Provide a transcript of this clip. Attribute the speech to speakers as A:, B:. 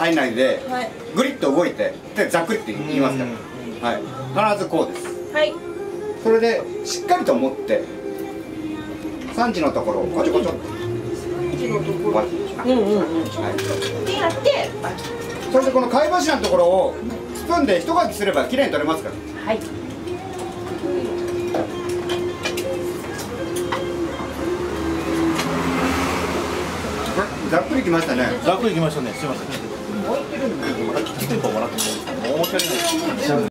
A: 入んないで、グリッと動いてでざっくりって言いますから、はい、必ずこうです。はい、それでしっかりと持って3時のところをこちょこちょっと3時のところでやって、それでこの貝柱のところをスプーンで一かきすればきれいに取れますから。はい、ざっくりきましたね。ざっくりきましたね。すみません。もう一回もらっても申し訳ない。